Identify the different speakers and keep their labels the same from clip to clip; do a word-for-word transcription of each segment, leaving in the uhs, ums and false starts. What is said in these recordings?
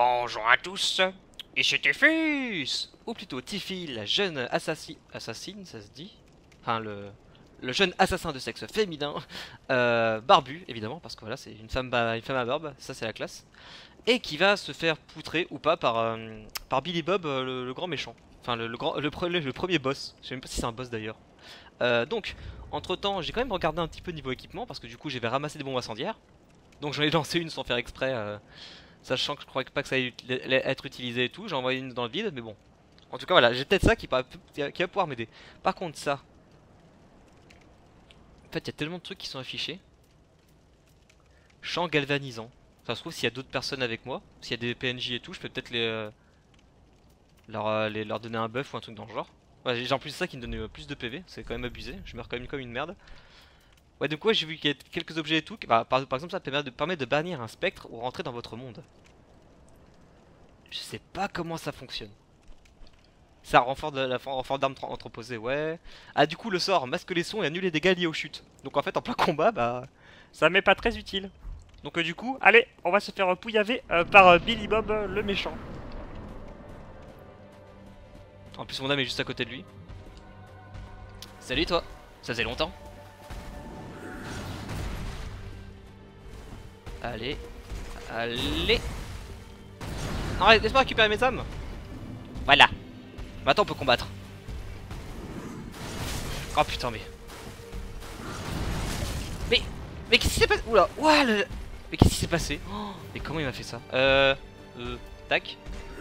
Speaker 1: Bonjour à tous, ici Tiffus. Ou plutôt Tiffy, la jeune assassi... assassine, ça se dit. Enfin, le, le jeune assassin de sexe féminin, euh, barbu, évidemment, parce que voilà, c'est une femme, une femme à barbe, ça c'est la classe. Et qui va se faire poutrer ou pas par, euh, par Billy Bob, euh, le, le grand méchant. Enfin, le, le, grand, le, pre- le premier boss. Je sais même pas si c'est un boss d'ailleurs. Euh, donc, entre temps, j'ai quand même regardé un petit peu niveau équipement, parce que du coup, j'avais ramassé des bombes incendiaires. Donc j'en ai lancé une sans faire exprès. Euh, Sachant que je croyais pas que ça allait être utilisé et tout, j'ai envoyé une dans le vide, mais bon. En tout cas, voilà, j'ai peut-être ça qui, qui va pouvoir m'aider. Par contre, ça. En fait, il y a tellement de trucs qui sont affichés. Champ galvanisant. Ça se trouve, s'il y a d'autres personnes avec moi, s'il y a des P N J et tout, je peux peut-être les, euh, leur, euh, les, leur donner un buff ou un truc dans le genre. Ouais, j'ai en plus ça qui me donne euh, plus de P V, c'est quand même abusé. Je meurs quand même comme une merde. Ouais, donc ouais, j'ai vu qu'il y a quelques objets et tout. Bah, par, par exemple, ça permet de, permet de bannir un spectre ou rentrer dans votre monde. Je sais pas comment ça fonctionne. Ça renfort de la renfort d'armes entreposées, ouais. Ah, du coup, le sort masque les sons et annule les dégâts liés aux chutes. Donc en fait, en plein combat, bah, ça m'est pas très utile. Donc euh, du coup, allez, on va se faire pouillaver euh, par euh, Billy Bob, euh, le méchant. En plus, mon âme est juste à côté de lui. Salut toi, ça faisait longtemps. Allez, allez. Arrête, laisse-moi récupérer mes âmes. Voilà. Maintenant on peut combattre. Oh putain mais... Mais... Mais qu'est-ce qui s'est passé? Oula, ouah, le... Mais qu'est-ce qui s'est passé? Oh, mais comment il m'a fait ça? Euh... Euh... Tac.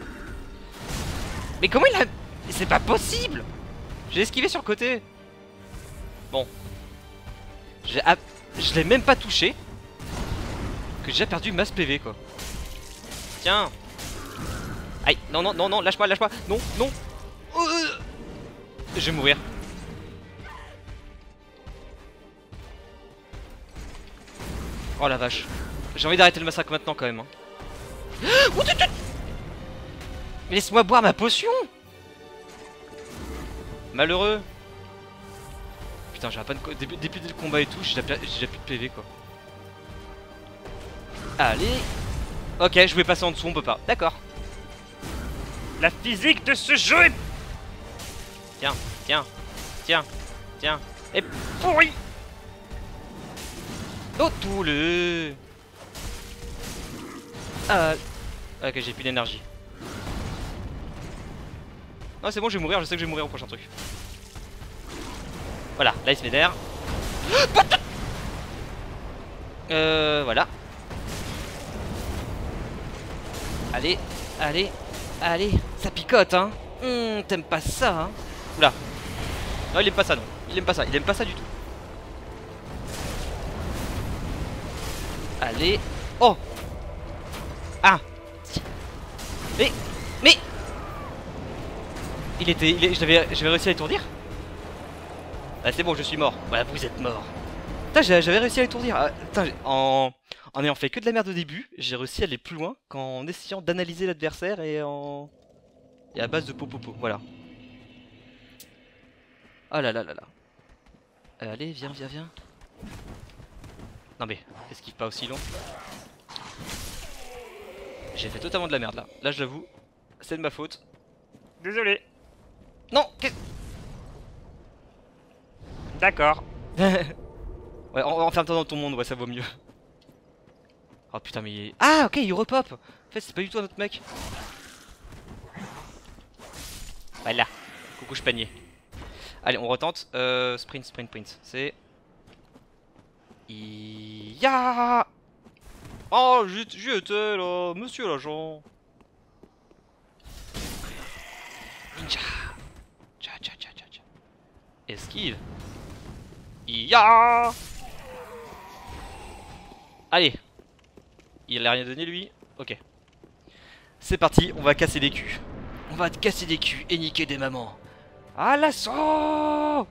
Speaker 1: Mais comment il a... C'est pas possible. J'ai esquivé sur le côté. Bon. J'ai... Je l'ai même pas touché. Que j'ai déjà perdu masse P V quoi. Tiens. Aïe, non, non, non, non, lâche-moi, lâche-moi. Non, non. Euh... Je vais mourir. Oh la vache. J'ai envie d'arrêter le massacre maintenant quand même. Hein. Mais laisse-moi boire ma potion. Malheureux. Putain, j'ai pas de... Début, début du combat et tout, j'ai déjà, déjà plus de P V quoi. Allez. Ok, je vais passer en dessous, on peut pas. D'accord. La physique de ce jeu est... Tiens, tiens, tiens, tiens. Et pourri. Oh tout le... Ah... Ok, j'ai plus d'énergie. Non c'est bon, je vais mourir, je sais que je vais mourir au prochain truc. Voilà, là il se met d'air. Euh... Voilà. Allez, allez, allez. Ça picote hein. Hum, t'aimes pas ça hein. Oula. Non il aime pas ça non. Il aime pas ça, il aime pas ça du tout. Allez. Oh. Ah. Mais. Mais. Il était. Il est, j'avais réussi à l'étourdir. Ah c'est bon, je suis mort. Voilà, vous êtes mort. Putain, j'avais réussi à l'étourdir. Ah, putain, en... en ayant fait que de la merde au début, j'ai réussi à aller plus loin qu'en essayant d'analyser l'adversaire et en... Et à base de popopo, voilà. Oh là là là là. Allez, viens, viens, viens. Non mais, esquive pas aussi long. J'ai fait totalement de la merde là. Là, j'avoue, c'est de ma faute. Désolé. Non, qu'est-ce... D'accord. Ouais, enferme-toi dans ton monde, ouais, ça vaut mieux. Oh putain, mais il est... Ah, ok, il repop. En fait, c'est pas du tout un autre mec. Voilà. Coucou, je panier. Allez, on retente. Euh, sprint, sprint, sprint. C'est... Ya. Oh, j'y étais là, monsieur l'agent. Ninja. Tcha, tcha, tcha, tcha, tcha. Esquive. Ya. Allez. Il a rien donné lui. Ok. C'est parti, on va casser des culs. On va casser des culs et niquer des mamans. À l'assaut.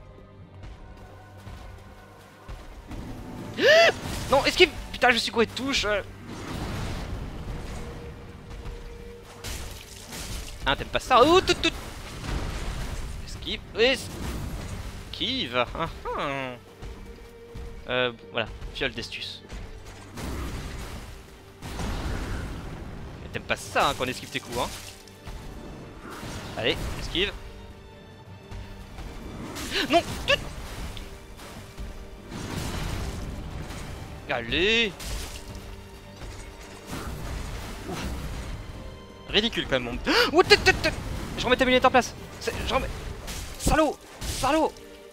Speaker 1: Non, esquive. Putain, je suis quoi de touche. Ah, t'aimes pas ça. Oh, tout, tout. Esquive. Esquive. Ah, ah. Euh, voilà. Fiole d'estus. Et t'aimes pas ça hein, quand on esquive tes coups hein. Allez, esquive. Non. Allez. Ouf. Ridicule quand même mon... Oh, je remets ta lunette en place. Je remets... Salaud. Salaud.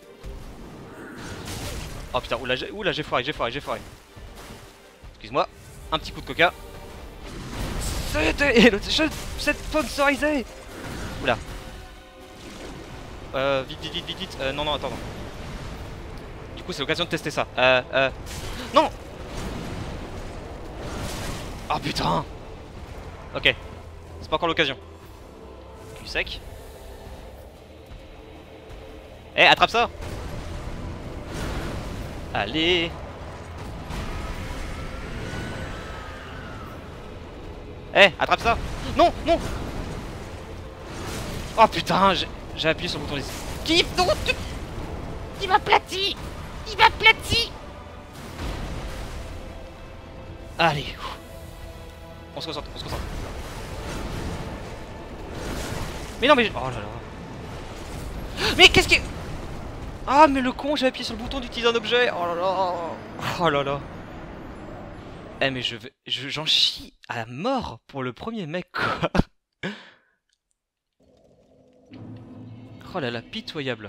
Speaker 1: Oh putain, oula j'ai oula, j'ai foiré, j'ai foiré, j'ai foiré. Excuse-moi, un petit coup de coca. C'était... C'est sponsorisé. Oula. Euh, vite, vite, vite, vite, vite. Euh, non, non, attends, attends. Du coup, c'est l'occasion de tester ça. Euh, euh... Non. Oh putain. Ok. C'est pas encore l'occasion. Cul sec. Eh, hey, attrape ça. Allez. Eh, hey, attrape ça. Non, non. Oh putain, j'ai appuyé sur le bouton d'esquive. Non, il m'a aplati. Il m'a aplati. Allez. On se concentre, on se concentre. Mais non mais... Oh là là. Mais qu'est-ce que... Ah mais le con, j'ai appuyé sur le bouton d'utiliser un objet. Oh là là. Oh là là. Eh mais je vais... J'en chie à mort pour le premier mec quoi. Oh là là, pitoyable.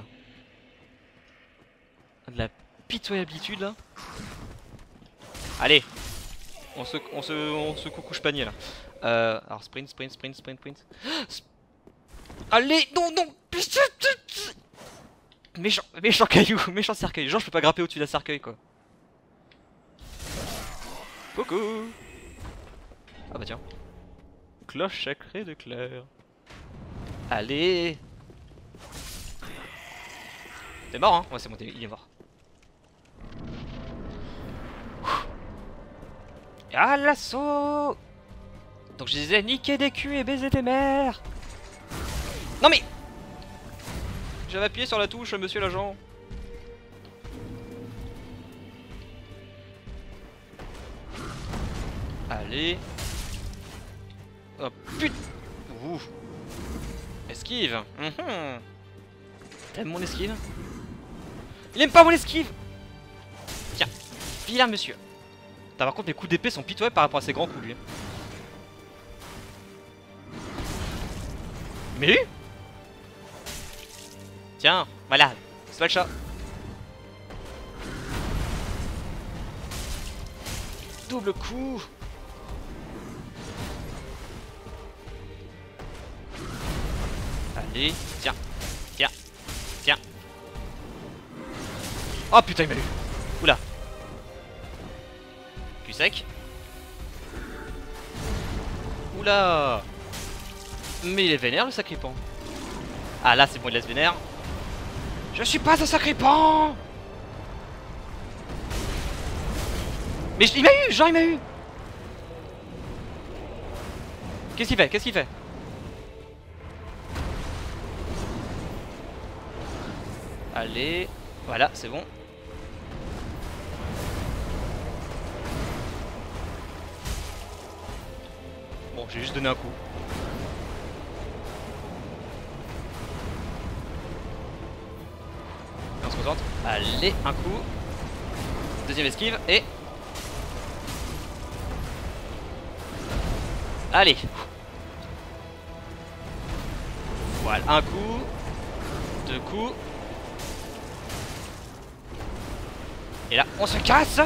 Speaker 1: De la pitoyabilité là. Allez. On se, on se, on se coucouche panier là. Euh, alors sprint, sprint, sprint, sprint, sprint. Allez, non, non. Méchant, méchant caillou, méchant cercueil. Genre je peux pas grimper au-dessus d'un cercueil quoi. Coucou. Ah bah tiens. Cloche sacrée de Claire. Allez. T'es mort hein. Ouais c'est bon, il est mort. À l'assaut. Donc je disais niquer des culs et baiser tes mères. Non mais j'avais appuyé sur la touche monsieur l'agent. Allez. Oh putain. Ouh. Esquive. Mmh. T'aimes mon esquive? Il aime pas mon esquive. Tiens, vilain monsieur. Par contre, mes coups d'épée sont pitoyables par rapport à ses grands coups, lui. Mais tiens, voilà, c'est pas le chat. Double coup. Allez, tiens, tiens, tiens. Oh putain, il m'a eu. Oula. Sec. Oula. Mais il est vénère le sacripant. Ah là c'est bon, il laisse vénère. Je suis pas un sacripant. Mais il m'a eu, genre il m'a eu. Qu'est-ce qu'il fait? Qu'est-ce qu'il fait? Allez. Voilà, c'est bon. Bon, j'ai juste donné un coup. On se concentre. Allez, un coup. Deuxième esquive et... Allez. Voilà, un coup. Deux coups. Et là, on se casse.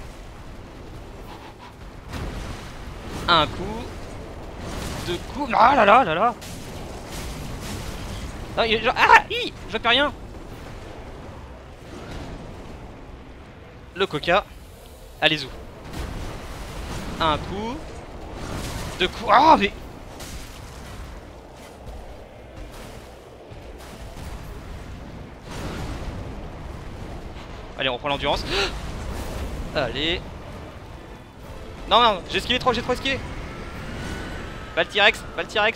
Speaker 1: Un coup. Deux coups. Ah là là là là. Non, il, genre, ah, hi, je fais rien. Le coca. Allez-y. Un coup. Deux coups. Ah mais. Allez, on reprend l'endurance. Allez. Non, non, j'ai esquivé trop, j'ai trop esquivé. Pas le T-Rex, pas le T-Rex.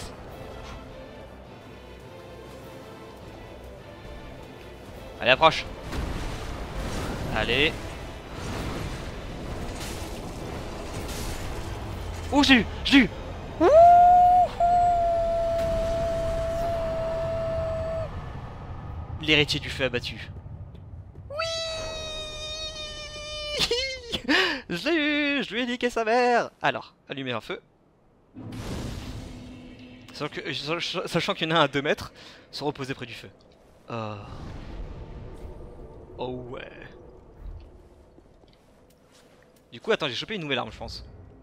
Speaker 1: Allez, approche. Allez. Ouh, j'ai eu, j'ai eu. Ouh. L'héritier du feu abattu. Je l'ai eu, je lui ai niqué sa mère. Alors, allumer un feu. Sachant que- Sachant qu'il y en a un à deux mètres, se reposer près du feu. Oh, oh ouais. Du coup, attends, j'ai chopé une nouvelle arme, je pense.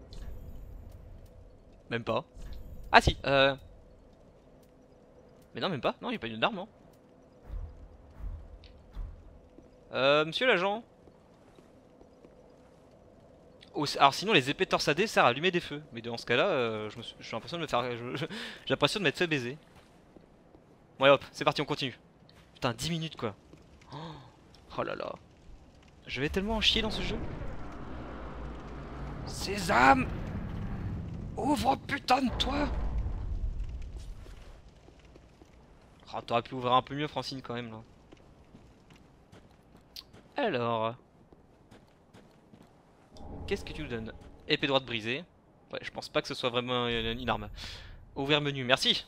Speaker 1: Même pas. Ah si, euh... Mais non, même pas. Non, il n'y a pas une arme, hein. Euh, monsieur l'agent. Oh, alors sinon les épées torsadées servent à allumer des feux. Mais dans ce cas là, euh, je, me suis, je suis l'impression de me faire... je- je- J'ai l'impression de m'être fait baiser. Ouais hop, c'est parti, on continue. Putain, dix minutes quoi. Oh, oh là là. Je vais tellement en chier dans ce jeu. Sésame, ouvre putain de toi. Oh, t'aurais pu ouvrir un peu mieux Francine quand même là. Alors... Qu'est-ce que tu nous donnes? Épée droite brisée. Ouais, je pense pas que ce soit vraiment une, une arme. Ouvrir menu, merci.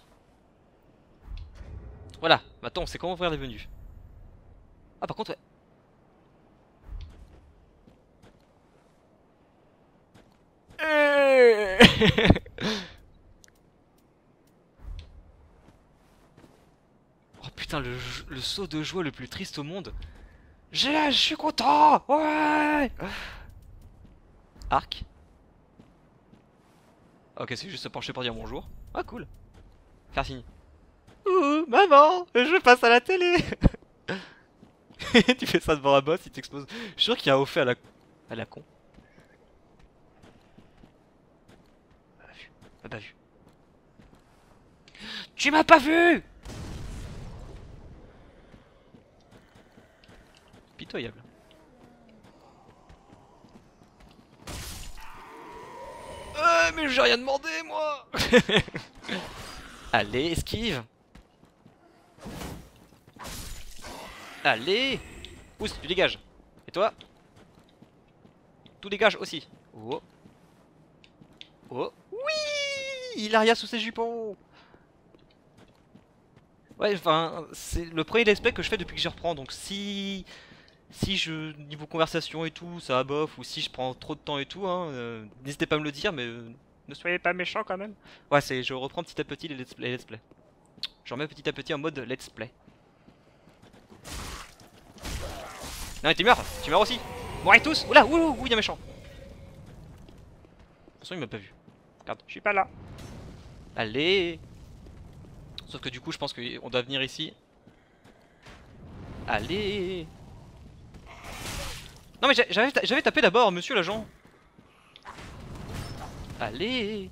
Speaker 1: Voilà, maintenant on sait comment ouvrir les menus. Ah par contre ouais. Oh putain, le, le saut de joie le plus triste au monde. J'ai, je suis content. Ouais. Arc. Ok, c'est juste se pencher pour dire bonjour. Ah cool. Faire signe. Ouh, maman, je passe à la télé. Tu fais ça devant un boss, il t'explose. Je suis sûr qu'il y a un haut fait à la, à la con. Pas vu. Pas vu. Tu m'as pas vu. Pitoyable. Euh, mais j'ai rien demandé moi. Allez, esquive. Allez. Ouh, tu dégages. Et toi? Tout dégage aussi. Oh. Oh. Oui. Il a rien sous ses jupons. Ouais, enfin, c'est le premier let's play que je fais depuis que j'y reprends. Donc si... Si je... Niveau conversation et tout, ça bof. Ou si je prends trop de temps et tout, hein, euh, n'hésitez pas à me le dire, mais... Euh, ne soyez pas méchants quand même. Ouais, c'est, je reprends petit à petit les let's play. Les let's play. Je remets petit à petit en mode let's play. Non mais tu meurs, tu meurs aussi. Mourez tous. Oula, ouh, ouh, il y a méchant. De toute façon il m'a pas vu. Regarde, je suis pas là. Allez. Sauf que du coup je pense qu'on doit venir ici. Allez. Non mais j'avais j'avais tapé d'abord, monsieur l'agent. Allez.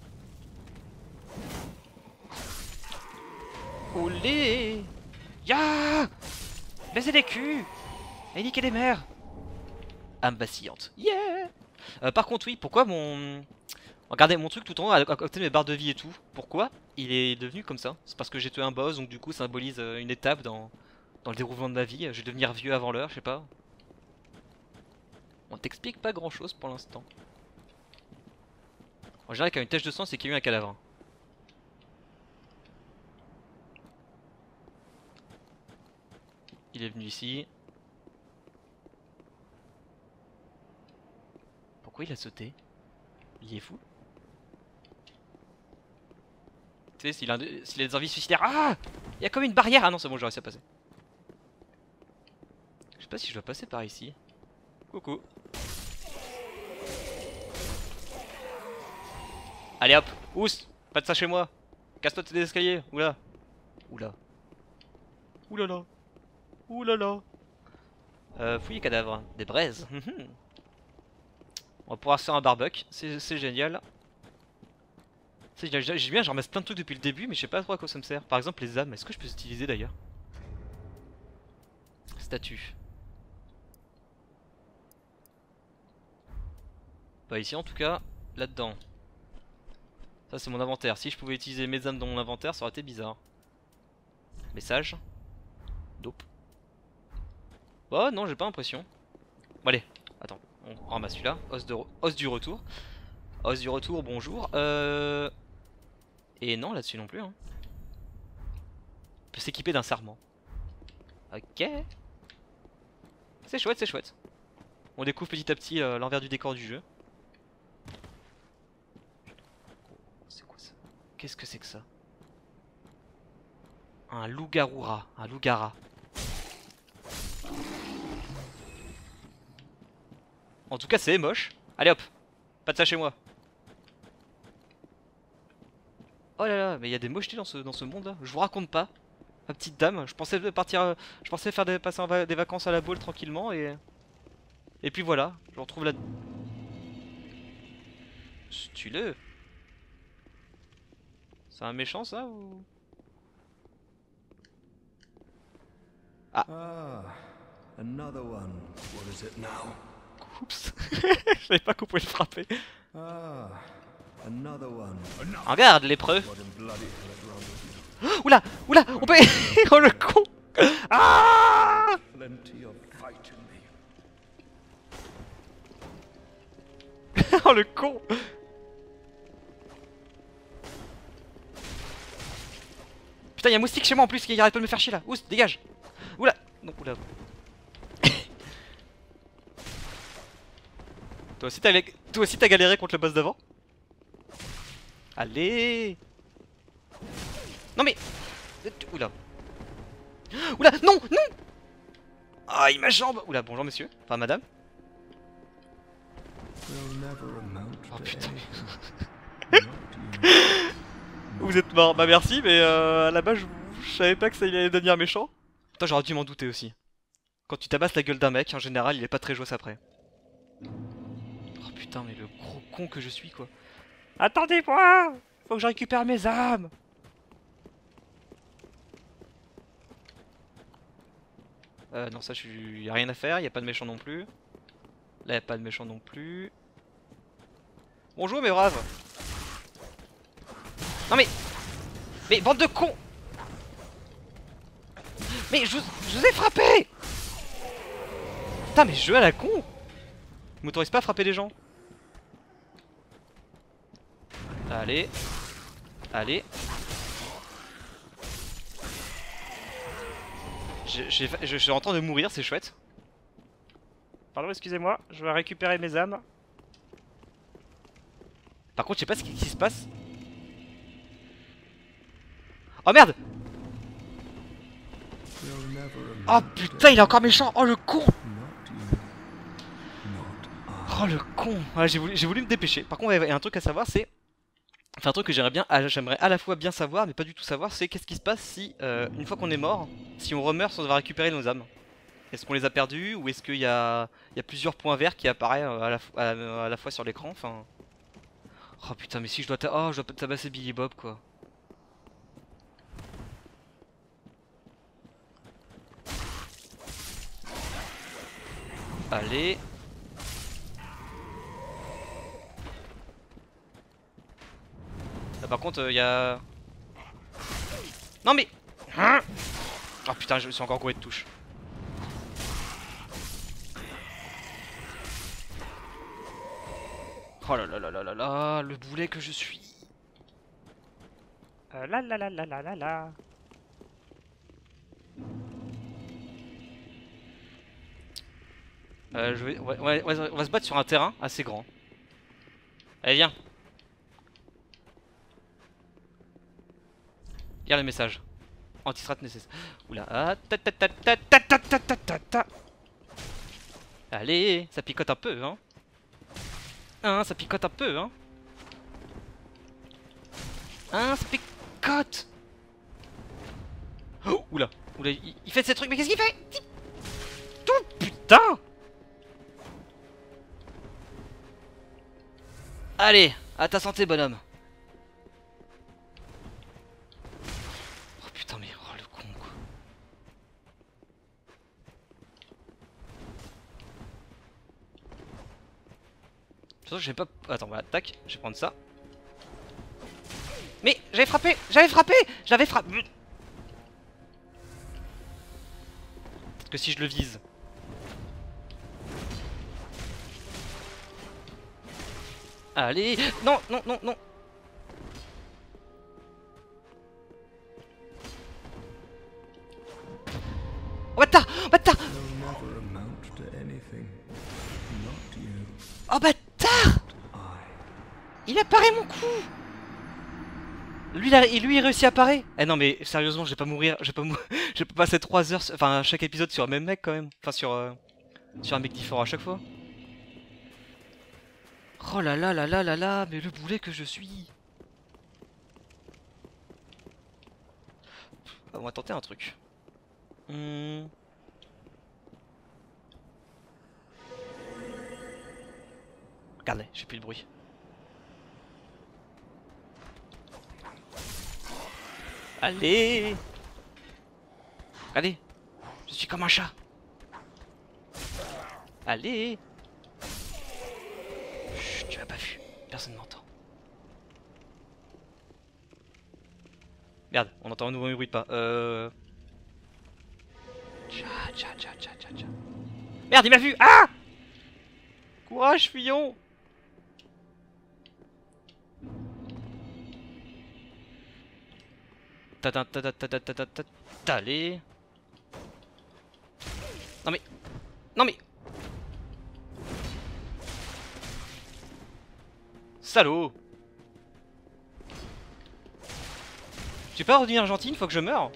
Speaker 1: Olé. Ya. Baisez les culs. Et niquer les mères. Âme vacillante. Yeah. euh, Par contre oui, pourquoi mon... Regardez mon truc tout en haut à côté de mes barres de vie et tout. Pourquoi il est devenu comme ça? C'est parce que j'ai tué un boss, donc du coup ça symbolise une étape dans, dans le déroulement de ma vie. Je vais devenir vieux avant l'heure, je sais pas. On t'explique pas grand chose pour l'instant. En général, qu'il y a une tache de sang, c'est qu'il y a eu un cadavre. Il est venu ici. Pourquoi il a sauté? Il est fou. Tu sais, s'il a, s'il a des envies suicidaires. Ah! Il y a comme une barrière. Ah non, c'est bon, j'ai réussi à passer. Je sais pas si je dois passer par ici. Coucou. Allez hop, ousse, pas de ça chez moi. Casse-toi de tes escaliers, oula. Oula. Oulala. Oulala. Euh, fouille cadavre, des braises. On va pouvoir se faire un barbecue, c'est génial. C'est génial, j'ai bien, j'en ramasse plein de trucs depuis le début, mais je sais pas trop à quoi ça me sert. Par exemple, les âmes, est-ce que je peux les utiliser d'ailleurs? Statue. Pas ici en tout cas, là-dedans. Ça c'est mon inventaire, si je pouvais utiliser mes âmes dans mon inventaire, ça aurait été bizarre. Message. Dope. Oh non, j'ai pas l'impression. Bon allez, attends, on ramasse celui-là. Os, de... Os du retour. Os du retour, bonjour. Euh... Et non, là-dessus non plus. Hein. On peut s'équiper d'un serment. Ok. C'est chouette, c'est chouette. On découvre petit à petit euh, l'envers du décor du jeu. C'est quoi ça? Qu'est-ce que c'est que ça? Un loup-garoura, un loup-gara. En tout cas, c'est moche. Allez hop, pas de ça chez moi. Oh là là, mais il y a des mochetés dans ce, dans ce monde là. Je vous raconte pas. Ma petite dame, je pensais partir, euh, je pensais faire des, passer va des vacances à la Baule tranquillement et et puis voilà, je retrouve la. Stylé. C'est un méchant ça ou? Ah.
Speaker 2: Ah, another one. What is it now?
Speaker 1: Oups. Je savais pas qu'on pouvait le frapper.
Speaker 2: Ah, another one.
Speaker 1: Regarde l'épreuve.
Speaker 2: What in bloody hell is wrong with you?
Speaker 1: Oula, oula, on peut. Oh le con. Ah.
Speaker 2: Plenty of fight in me.
Speaker 1: Oh le con. Putain, y'a un moustique chez moi en plus qui arrête pas de me faire chier là. Oups, dégage. Oula. Non, oula. Toi aussi t'as Toi aussi t'as galéré contre le boss d'avant. Allez. Non mais. Oula. Oula, non, non. Aïe, ma jambe. Oula, bonjour monsieur. Enfin madame.
Speaker 2: We'll never amount
Speaker 1: Oh
Speaker 2: to
Speaker 1: putain.
Speaker 2: anything. Not you.
Speaker 1: Vous êtes mort. Bah merci, mais euh, à la base je, je savais pas que ça allait devenir méchant. Putain, j'aurais dû m'en douter aussi. Quand tu tabasses la gueule d'un mec, en général, il est pas très joyeux après. Oh putain, mais le gros con que je suis quoi. Attendez-moi. Faut que je récupère mes âmes. Euh, non, ça, je suis... y a rien à faire, y a pas de méchant non plus. Là, y a pas de méchant non plus. Bonjour, mes braves. Non, mais. Mais, bande de cons. Mais, je, je vous ai frappé. Putain, mais je joue à la con. Je m'autorise pas à frapper les gens. Allez. Allez. Je, je, je suis en train de mourir, c'est chouette. Pardon, excusez-moi, je vais récupérer mes âmes. Par contre, je sais pas ce qui, qui se passe. Oh merde!
Speaker 2: We'll never
Speaker 1: Oh
Speaker 2: amount
Speaker 1: putain, il est encore méchant! Oh le con!
Speaker 2: Not you. Not I.
Speaker 1: Oh le con! Ouais, j'ai voulu, j'ai voulu me dépêcher. Par contre, il y a un truc à savoir, c'est. Enfin, un truc que j'aimerais bien, ah, j'aimerais à la fois bien savoir, mais pas du tout savoir, c'est qu'est-ce qui se passe si, euh, une fois qu'on est mort, si on remeurt sans avoir récupéré nos âmes. Est-ce qu'on les a perdus ou est-ce qu'il y a, il y a plusieurs points verts qui apparaissent à la, à, à la fois sur l'écran, enfin... Oh putain, mais si je dois, ta... oh, je dois tabasser Billy Bob quoi. Allez. Là, par contre, il euh, y a... Non mais... Oh putain, je me suis encore gouré de touche. Oh là là là là là là, le boulet que je suis. Euh, là là là là là là là. Euh, je vais... ouais, ouais, ouais, on va se battre sur un terrain assez grand. Allez, viens. Regarde le message. Anti-strat nécessaire. Oula. Ah, ta ta ta ta ta ta ta ta ta ta. Allez, ça picote un peu, hein. Hein, ça picote un peu, hein. Hein, ça picote. Oh, oula. Oula, il, il fait ces trucs, mais qu'est-ce qu'il fait? Tout, putain. Allez, à ta santé, bonhomme. Oh putain, mais oh le con quoi. De toute façon, j'ai pas. Attends, voilà, tac, je vais prendre ça. Mais j'avais frappé, j'avais frappé, j'avais frappé. Peut-être que si je le vise. Allez, non, non, non, non. Oh bâtard! Bâtard!
Speaker 2: You'll never amount to anything. Not you.
Speaker 1: Oh bâtard!
Speaker 2: I.
Speaker 1: Il apparaît mon coup! Lui, il, a, et lui il réussit à apparaître. Eh non mais sérieusement je vais pas mourir, je vais pas mourir, je vais pas passer trois heures, enfin chaque épisode sur le même mec quand même. Enfin sur, euh, sur un mec différent à chaque fois. Oh là là là là là là, mais le boulet que je suis. On va tenter un truc. Hmm. Regardez, j'ai plus le bruit. Allez! Allez! Je suis comme un chat! Allez! Chut, tu m'as pas vu. Personne m'entend. Merde, on entend un nouveau bruit de pas. Euh... Tcha, tcha, tcha, tcha, tcha, tcha. Merde, il m'a vu! Ah! Courage, fuyons! Ta ta ta ta ta ta ta ta ta ta. Allez. Non mais. Non mais. Salaud. Tu peux pas redevenir gentil une fois que je meurs?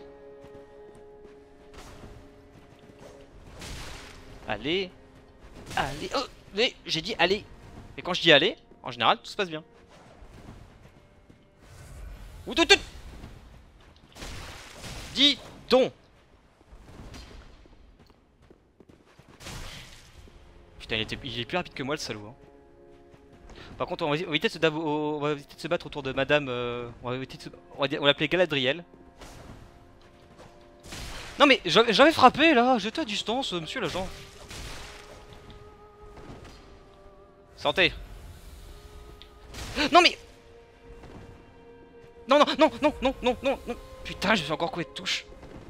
Speaker 1: Allez. Allez. Oh, mais j'ai dit allez. Et quand je dis allez, en général, tout se passe bien. Ouh, tout, tout. Dis donc. Putain, il, était, il est plus rapide que moi le salaud. Hein. Par contre, on va, on va éviter de se, on va éviter de se battre autour de Madame. Euh, on va éviter de se, on va, on va l'appeler Galadriel. Non mais j'avais frappé là, j'étais à distance, monsieur l'agent. Santé. Non mais. Non non non non non non non non. Putain, je me suis encore coué de touche.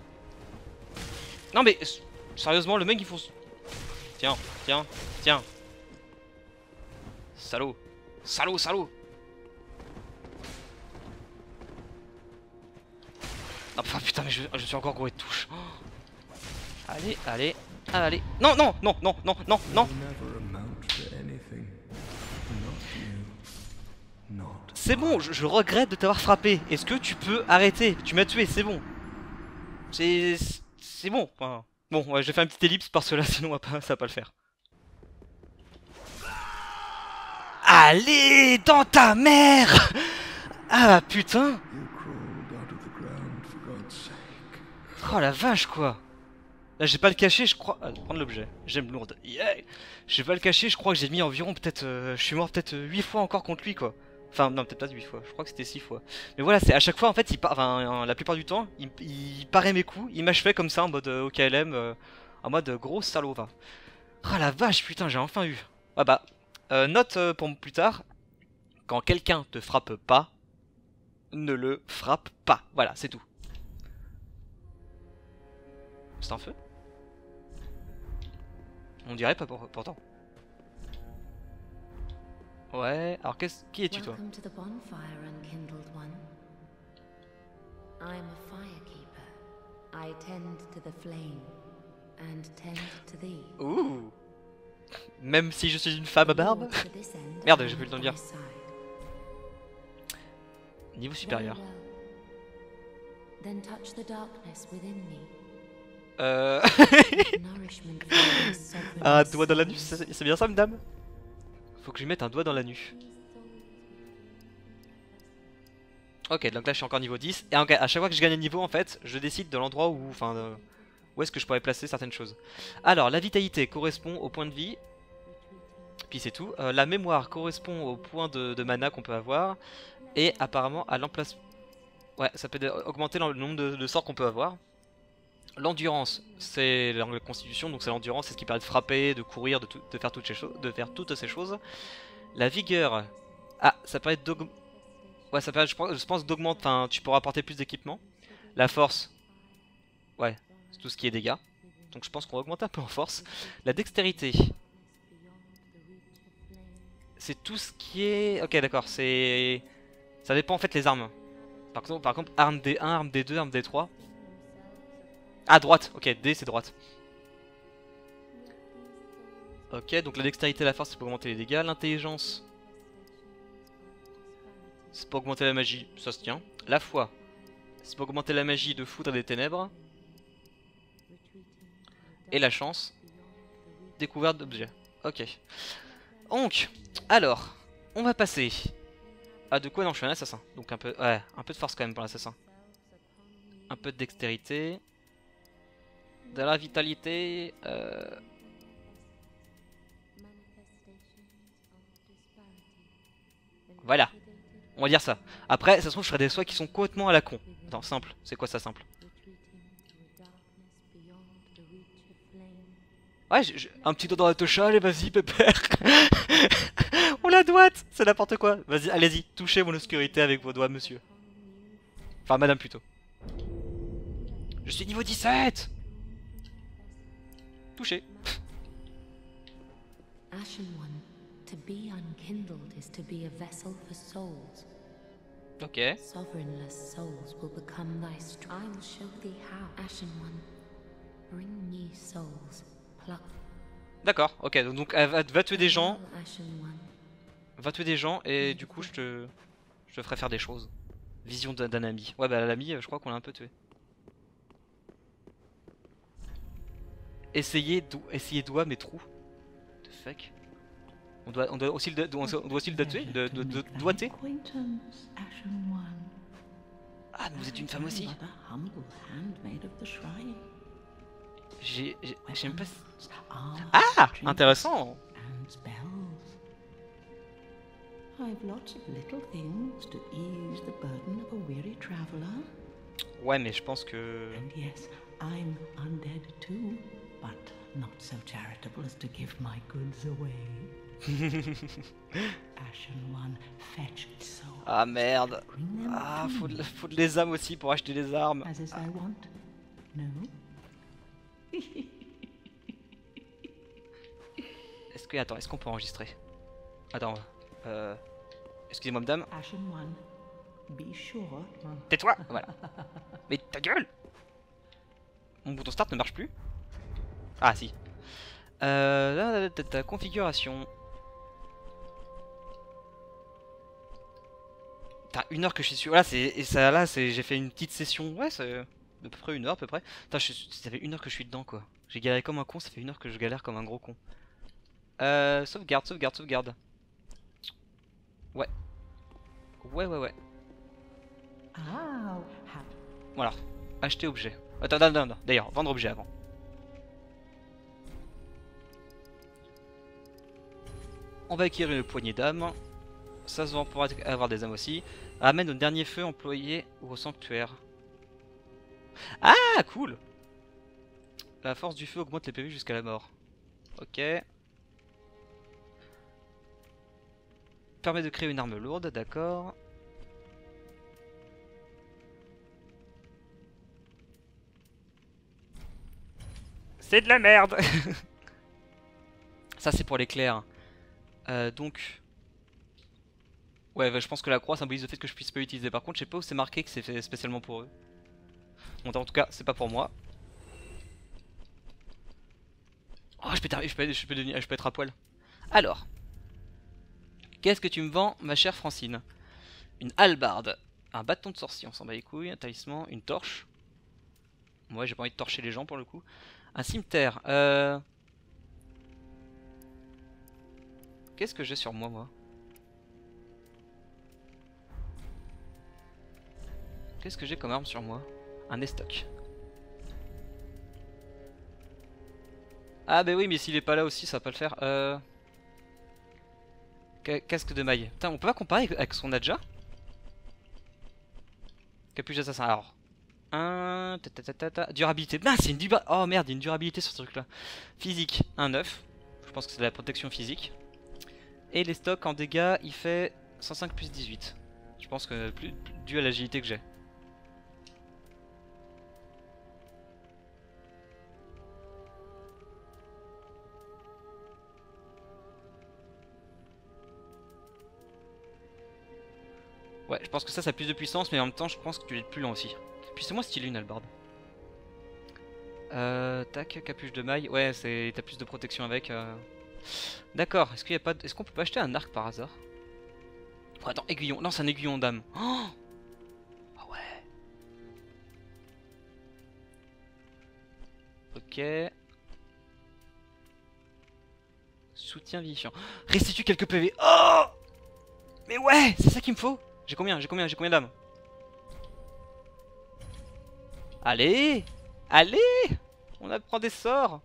Speaker 1: Non mais sérieusement, le mec il faut. Tiens, tiens, tiens. Salaud. Salaud, salaud. Ah oh, putain, mais je, je suis encore coué de touche. Oh. Allez, allez, allez. Non, non, non, non, non, non, non. C'est bon, je, je regrette de t'avoir frappé. Est-ce que tu peux arrêter? Tu m'as tué, c'est bon. C'est... C'est bon. Enfin, bon, ouais, j'ai fait un petit ellipse parce que là, sinon, va pas, ça va pas le faire. Allez, dans ta mère! Ah, putain! Oh la vache, quoi! Là, j'ai pas le cacher, je crois... Ah, prendre l'objet. J'aime lourde. Yeah. Je vais pas le cacher, je crois que j'ai mis environ peut-être... Euh, je suis mort peut-être huit fois encore contre lui, quoi. Enfin, non, peut-être pas huit fois, je crois que c'était six fois. Mais voilà, c'est à chaque fois, en fait, il part, enfin, la plupart du temps, il, il paraît mes coups, il m'achevait comme ça, en mode euh, O K L M, euh, en mode euh, gros salaud, va. Ah la vache, putain, j'ai enfin eu. Ah bah, euh, note euh, pour plus tard, quand quelqu'un te frappe pas, ne le frappe pas. Voilà, c'est tout. C'est un feu? On dirait pas pour, pourtant. Ouais, alors qu'est-ce qui es-tu toi?
Speaker 3: Welcome to the bonfire, unkindled one. I'm a firekeeper. I tend to the flame and tend to thee.
Speaker 1: Ouh. Même si je suis une femme à barbe? Merde, j'ai plus le temps de dire. Niveau supérieur.
Speaker 3: Then touch the darkness within me.
Speaker 1: Euh... Un doigt dans l'anus, c'est bien ça, madame? Faut que je lui mette un doigt dans l'anus. Ok, donc là je suis encore niveau dix. Et à chaque fois que je gagne un niveau, en fait, je décide de l'endroit où... Enfin, de, où est-ce que je pourrais placer certaines choses. Alors, la vitalité correspond au point de vie. Puis c'est tout. Euh, la mémoire correspond au point de, de mana qu'on peut avoir. Et apparemment à l'emplacement... Ouais, ça peut augmenter le nombre de, de sorts qu'on peut avoir. L'endurance, c'est la constitution, donc c'est l'endurance, c'est ce qui permet de frapper, de courir, de, tout, de, faire toutes ces choses, de faire toutes ces choses. La vigueur, ah, ça permet d'augmenter... Ouais, ça permet, je pense, je pense d'augmenter, enfin, tu pourras apporter plus d'équipement. La force, ouais, c'est tout ce qui est dégâts. Donc je pense qu'on va augmenter un peu en force. La dextérité, c'est tout ce qui est... Ok, d'accord, c'est... Ça dépend en fait les armes. Par contre, par contre arme D un, arme D deux, arme D trois. Ah, droite. Ok, D c'est droite. Ok, donc la dextérité et la force c'est pour augmenter les dégâts. L'intelligence c'est pour augmenter la magie, ça se tient. La foi c'est pour augmenter la magie de foudre et des ténèbres. Et la chance, découverte d'objets. Ok. Donc, alors, on va passer. Ah, de quoi? Non, je suis un assassin. Donc un peu, ouais, un peu de force quand même pour l'assassin. Un peu de dextérité. De la vitalité. Euh... Voilà. On va dire ça. Après, ça se trouve, je ferai des soins qui sont complètement à la con. Attends, simple. C'est quoi ça, simple? Ouais, j j un petit doigt dans la tocha, allez, vas-y, pépère. On la doite. C'est n'importe quoi. Vas-y, allez-y, touchez mon obscurité avec vos doigts, monsieur. Enfin, madame plutôt. Je suis niveau dix-sept. Touché.
Speaker 3: Ashen One, to be unkindled is to be a vessel for souls.
Speaker 1: Ok.
Speaker 3: Sovereignless souls will become thy strength. I will show thee how. Ashen One, bring me souls. Pluck.
Speaker 1: D'accord, ok, donc, donc elle va, va tuer des gens.
Speaker 3: Ashen One.
Speaker 1: Va tuer des gens et du coup je te, je te ferai faire des choses. Vision d'un ami. Ouais bah l'ami je crois qu'on l'a un peu tué. Essayez, do, essayez doigt mais trou. What the fuck. On doit, on doit aussi le, on doit aussi le tuer, de, de, de, de doigter. Ah mais vous êtes une femme aussi. J'ai, j'aime pas. Ah, intéressant.
Speaker 4: I've lots of little things to ease the burden of a weary traveler.
Speaker 1: Ouais, mais je pense que.
Speaker 4: And yes, I'm undead too, but not so charitable as to give my goods away. Ashen One, fetch souls.
Speaker 1: Ah merde.
Speaker 4: Bring them
Speaker 1: Ah,
Speaker 4: to
Speaker 1: faut
Speaker 4: me,
Speaker 1: de, faut de les âmes aussi pour acheter des armes.
Speaker 4: as is I want. No?
Speaker 1: Est-ce que. Attends, est-ce qu'on peut enregistrer? Attends. Euh. Excusez-moi, madame.
Speaker 4: Ashen One, be sure.
Speaker 1: Tais-toi. Voilà. Mais ta gueule. Mon bouton start ne marche plus. Ah, si. Euh. Là, ta, ta configuration. T'as une heure que je suis sur. Là, c'est. Et ça, là, c'est. J'ai fait une petite session. Ouais, c'est. De peu près une heure, à peu près. Putain, je... ça fait une heure que je suis dedans, quoi. J'ai galéré comme un con, ça fait une heure que je galère comme un gros con. Euh. Sauvegarde, sauvegarde, sauvegarde. Ouais. Ouais, ouais, ouais.
Speaker 4: Ah,
Speaker 1: Voilà. Acheter objet. Attends, non, non, non. D'ailleurs, vendre objet avant. On va acquérir une poignée d'âmes. Ça se vend pour avoir des âmes aussi. Amène au dernier feu employé ou au sanctuaire. Ah, cool. La force du feu augmente les P V jusqu'à la mort. Ok. Permet de créer une arme lourde, d'accord. C'est de la merde. Ça c'est pour l'éclair. Euh, donc... Ouais, bah, je pense que la croix symbolise le fait que je puisse pas l'utiliser. Par contre, je sais pas où c'est marqué que c'est fait spécialement pour eux. Bon, en tout cas, c'est pas pour moi. Oh, je peux, je peux, je peux, devenir, je peux être à poil. Alors... Qu'est-ce que tu me vends, ma chère Francine? Une hallebarde, un bâton de sorcier, on s'en bat les couilles, un talisman, une torche. Moi, j'ai pas envie de torcher les gens pour le coup. Un cimetière. Euh... Qu'est-ce que j'ai sur moi, moi? Qu'est-ce que j'ai comme arme sur moi? Un estoc. Ah bah oui, mais s'il est pas là aussi, ça va pas le faire. Euh... Casque de maille. Putain, on peut pas comparer avec ce qu'on a déjà? Capuche d'assassin. Alors. un... Durabilité. Ah, c'est une durabilité. Oh merde, il y a une durabilité sur ce truc là. Physique. Un neuf. Je pense que c'est de la protection physique. Et les stocks en dégâts, il fait cent cinq plus dix-huit. Je pense que plus, plus dû à l'agilité que j'ai. Ouais, je pense que ça, ça a plus de puissance, mais en même temps, je pense que tu es plus lent aussi. Puis c'est moi stylé une hallebarde. Euh, tac, capuche de maille. Ouais, c'est t'as plus de protection avec. Euh... D'accord. Est-ce qu'il y a pas, de... est-ce qu'on peut pas acheter un arc par hasard? Oh, attends, aiguillon. Non, c'est un aiguillon d'âme. Oh, oh ouais. Ok. Soutien vivifiant. Restitue quelques P V. Oh, mais ouais, c'est ça qu'il me faut. J'ai combien? J'ai combien? J'ai combien d'âmes? Allez, allez, on apprend des sorts.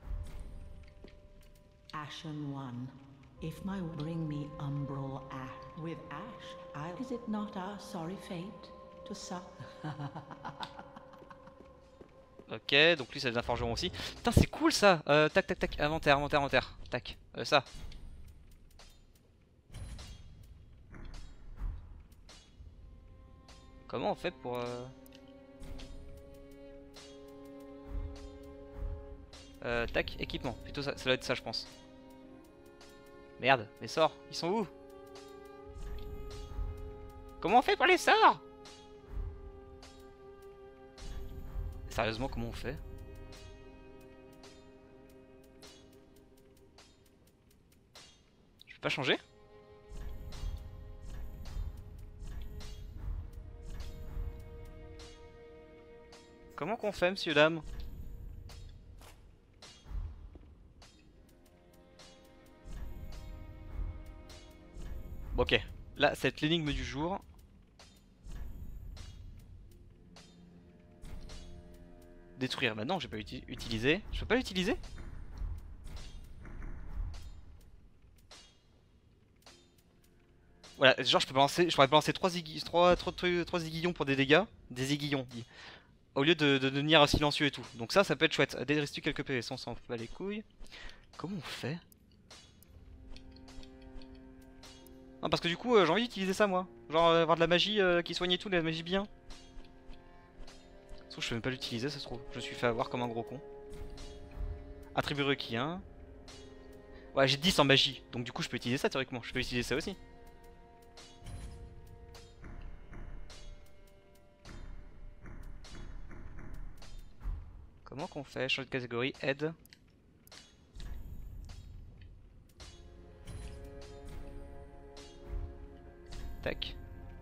Speaker 4: Ashen One, if my bring me umbral ash with ash, I'll. Is it not our sorry fate to suffer?
Speaker 1: Ok, donc lui c'est un forgeron aussi. Putain, c'est cool ça. Euh, tac, tac, tac, inventaire, inventaire, inventaire. Tac, euh, ça. Comment on fait pour... Euh... Euh, tac, équipement. Plutôt ça, ça doit être ça je pense. Merde, les sorts, ils sont où? Comment on fait pour les sorts? Sérieusement, comment on fait? Je peux pas changer? Comment qu'on fait, monsieur, dame? Bon, ok, là, c'est l'énigme du jour. Détruire, bah non, j'ai pas uti utilisé. Je peux pas l'utiliser? Voilà, genre je peux balancer, je pourrais balancer trois aiguillons pour des dégâts. Des aiguillons, dit. Au lieu de, de devenir silencieux et tout. Donc ça, ça peut être chouette. Restitue quelques P V, on s'en bat les couilles. Comment on fait? Non, parce que du coup, euh, j'ai envie d'utiliser ça moi. Genre euh, avoir de la magie euh, qui soigne et tout, de la magie bien. Sauf que je peux même pas l'utiliser, ça se trouve. Je me suis fait avoir comme un gros con. Attribut requis, hein. Ouais, j'ai dix en magie. Donc du coup, je peux utiliser ça théoriquement. Je peux utiliser ça aussi. Comment qu'on fait? Changer de catégorie, aide. Tac.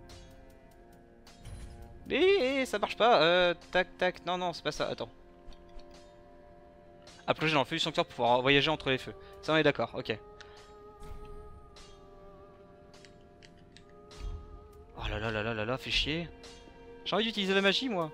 Speaker 1: Eh, ça marche pas. Euh, tac, tac. Non, non, c'est pas ça. Attends. À plonger dans le feu du sanctuaire pour pouvoir voyager entre les feux. Ça, on est d'accord. Ok. Oh là là là là là là, fait chier. J'ai envie d'utiliser la magie, moi.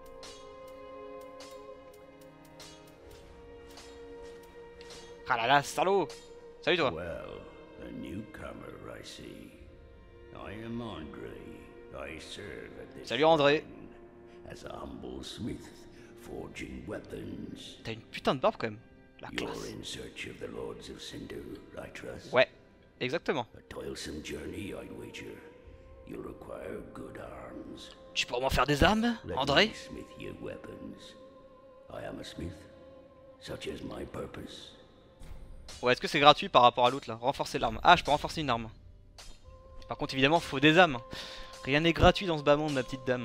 Speaker 1: Ah là là, salaud. Salut toi.
Speaker 5: Well, a newcomer, I see. I am Andre. I serve at this
Speaker 1: Salut André.
Speaker 5: as a humble smith, forging weapons.
Speaker 1: T'as une putain de barbe quand même. La
Speaker 5: You're
Speaker 1: classe.
Speaker 5: in search of the Lords of Cinder, I trust.
Speaker 1: Ouais, exactement.
Speaker 5: A toilsome journey, I'd wager. You'll require good arms.
Speaker 1: Tu peux au moins faire des armes,
Speaker 5: Let
Speaker 1: André?
Speaker 5: me smith you weapons. I am a smith. Such is my purpose.
Speaker 1: Ouais, est-ce que c'est gratuit par rapport à l'autre là? Renforcer l'arme. Ah, je peux renforcer une arme. Par contre, évidemment, faut des âmes. Rien n'est gratuit dans ce bas monde, ma petite dame.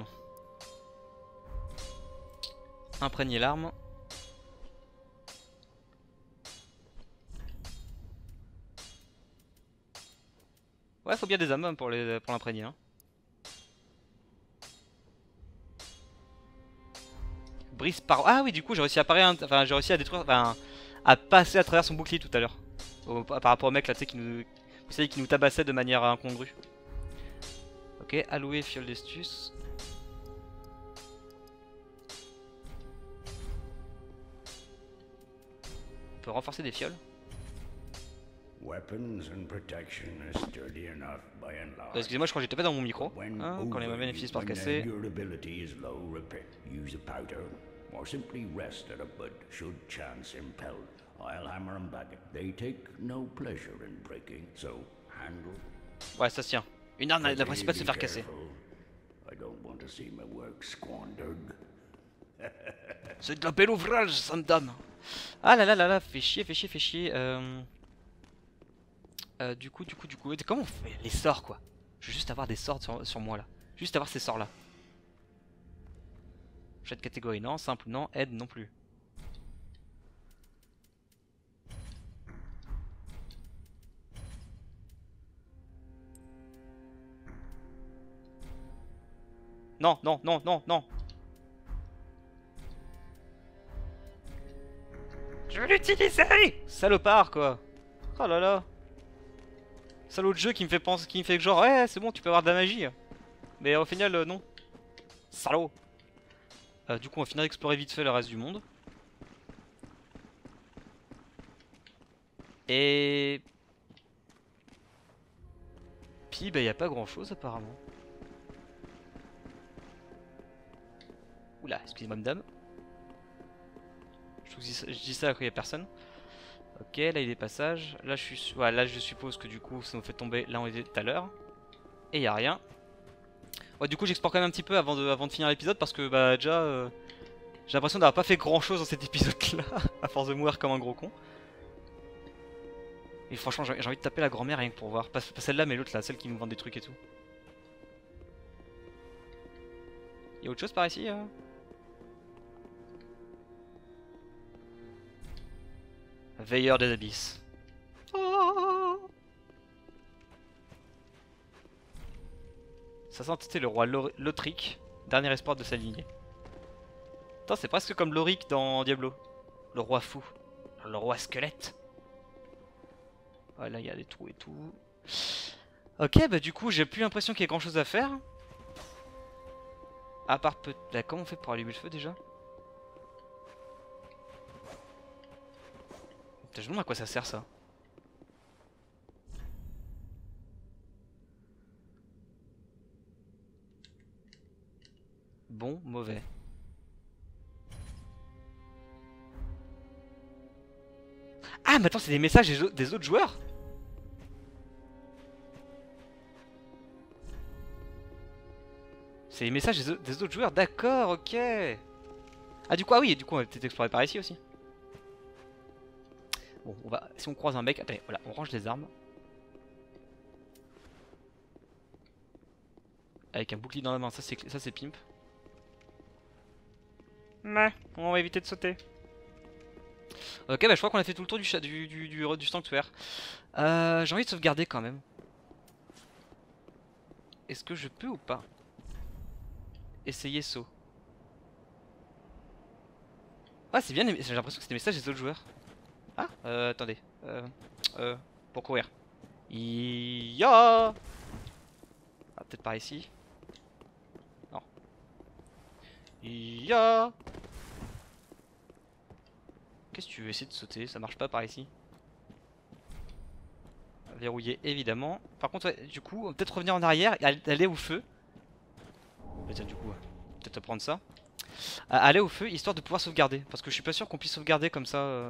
Speaker 1: Imprégner l'arme. Ouais, faut bien des âmes pour les pour l'imprégner. Hein. Brise par. Ah oui, du coup, j'ai réussi à parer, un... enfin, j'ai réussi à détruire, enfin, à passer à travers son bouclier tout à l'heure. Au... Par rapport au mec là, tu sais, qui nous, vous savez, qui nous tabassait de manière incongrue. Ok, allouer fiole d'estus. On peut renforcer des fioles.
Speaker 5: Weapons and protection are sturdy enough by and
Speaker 1: Euh,
Speaker 5: large.
Speaker 1: Excusez-moi, je crois que j'étais pas dans mon micro.
Speaker 5: When
Speaker 1: Hein, quand les moyens finissent par
Speaker 5: when their
Speaker 1: casser.
Speaker 5: durability is low, repair. Use a powder, or simply rest at a bud. Should chance impel, I'll hammer 'em back. They take no pleasure in breaking, so handle.
Speaker 1: Ouais, ça se tient. Une arme n'a principe pas de se
Speaker 5: Be
Speaker 1: faire casser.
Speaker 5: careful. I don't want to see my work squandered.
Speaker 1: C'est de la belle ouvrage, ça me dame. Ah là là là là, fait chier, fait chier, fait chier. Euh... Euh, du coup, du coup, du coup, comment on fait les sorts quoi? Je veux juste avoir des sorts sur, sur moi là. Juste avoir ces sorts là. Jet de catégorie non, simple non, aide non plus. Non, non, non, non, non. Je vais l'utiliser. Salopard, quoi. Oh là là. Salaud de jeu qui me fait penser, qui me fait que genre, ouais, c'est bon, tu peux avoir de la magie. Mais au final, euh, non. Salaud. Euh, du coup, on va finir d'explorer vite fait le reste du monde. Et... Puis, bah, y a pas grand chose apparemment. Oula, excusez-moi, madame. Je, vous dis ça, je dis ça quand il y a personne. Ok, là il y a des passages. Là je, suis, ouais, là, je suppose que du coup, ça nous fait tomber là où on était tout à l'heure. Et il n'y a rien. Ouais, du coup, j'explore quand même un petit peu avant de, avant de finir l'épisode parce que, bah, déjà, euh, j'ai l'impression d'avoir pas fait grand chose dans cet épisode-là, à force de mourir comme un gros con. Et franchement, j'ai envie de taper la grand-mère rien que pour voir. Pas, pas celle-là, mais l'autre là, celle qui nous vend des trucs et tout. Y'a autre chose par ici euh Veilleur des abysses. Oh, ça sent c'était le roi Lothric, dernier espoir de sa lignée. Attends, c'est presque comme Loric dans Diablo. Le roi fou. Le roi squelette. Voilà, il y a des trous et tout. Ok, bah du coup, j'ai plus l'impression qu'il y ait grand chose à faire. À part peut... Là, comment on fait pour allumer le feu déjà? Je me demande à quoi ça sert ça. Bon, mauvais. Ah, mais attends, c'est des messages des, des autres joueurs? C'est les messages des, des autres joueurs, d'accord, ok. Ah, du coup, ah oui, du coup, on va peut-être explorer par ici aussi. Bon, on va, si on croise un mec, attendez, voilà, on range les armes. Avec un bouclier dans la main, ça c'est ça c'est pimp. Mais, on va éviter de sauter. Ok, bah je crois qu'on a fait tout le tour du, du, du, du, du sanctuaire. Euh, J'ai envie de sauvegarder quand même. Est-ce que je peux ou pas? Essayer saut. Ah, c'est bien, j'ai l'impression que c'est des messages des autres joueurs. Ah, euh, attendez. Euh, euh, pour courir. Ya. Ah, peut-être par ici. Non. Ya. Qu'est-ce que tu veux essayer de sauter? Ça marche pas par ici. Verrouillé, évidemment. Par contre, ouais, du coup, on va peut-être revenir en arrière et aller au feu. Bah, tiens, du coup, peut-être prendre ça. À aller au feu, histoire de pouvoir sauvegarder. Parce que je suis pas sûr qu'on puisse sauvegarder comme ça. Euh...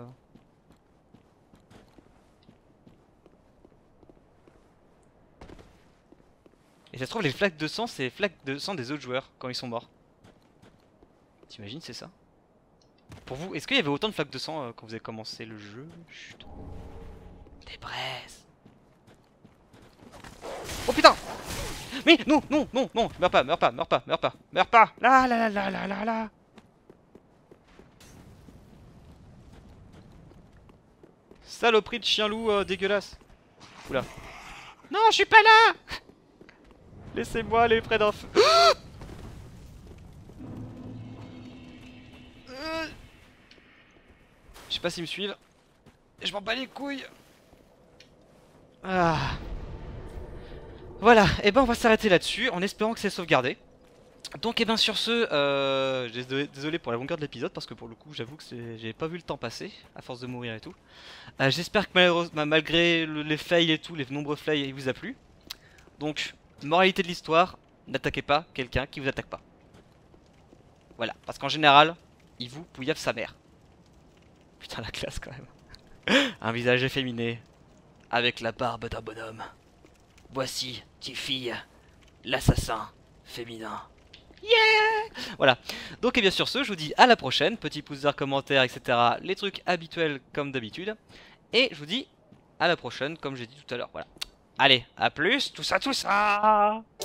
Speaker 1: Et ça se trouve, les flaques de sang, c'est les flaques de sang des autres joueurs quand ils sont morts. T'imagines, c'est ça? Pour vous, est-ce qu'il y avait autant de flaques de sang euh, quand vous avez commencé le jeu? Chut. Des braises. Oh putain! Mais non, non, non, non, meurs pas, meurs pas, meurs pas, meurs pas, meurs pas! Là, là, là, là, là, là! Saloperie de chien loup euh, dégueulasse! Oula! Non, je suis pas là! Laissez-moi aller près d'un feu. Je sais pas s'ils me suivent. Je m'en bats les couilles. Ah. Voilà, et ben on va s'arrêter là-dessus en espérant que c'est sauvegardé. Donc et ben sur ce, euh, désolé pour la longueur de l'épisode parce que pour le coup j'avoue que j'avais pas vu le temps passer à force de mourir et tout. Euh, J'espère que malgré le, les fails et tout, les nombreux fails, il vous a plu. Donc, moralité de l'histoire, n'attaquez pas quelqu'un qui vous attaque pas. Voilà, parce qu'en général, il vous pouillave sa mère. Putain la classe quand même. Un visage efféminé, avec la barbe d'un bonhomme. Voici, Tiffy, l'assassin féminin. Yeah! Voilà, donc et bien sur ce, je vous dis à la prochaine. Petit pouce vert, commentaire, et cetera. Les trucs habituels comme d'habitude. Et je vous dis à la prochaine, comme j'ai dit tout à l'heure. Voilà. Allez, à plus, tout ça, tout ça!